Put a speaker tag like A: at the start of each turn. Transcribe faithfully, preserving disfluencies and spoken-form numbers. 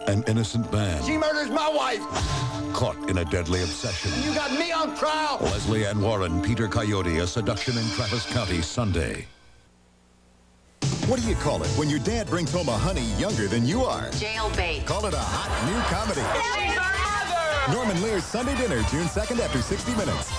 A: An innocent man
B: She murders my wife.
A: caught in a deadly obsession.
B: You got me on trial.
A: Lesley and Warren, Peter Coyote, A Seduction in Travis County, Sunday.
C: What do you call it when your dad brings home a honey younger than you are?
D: Jailbait.
C: Call it a hot new comedy.
D: She's our mother!
C: Norman Lear's Sunday Dinner, June second after sixty minutes.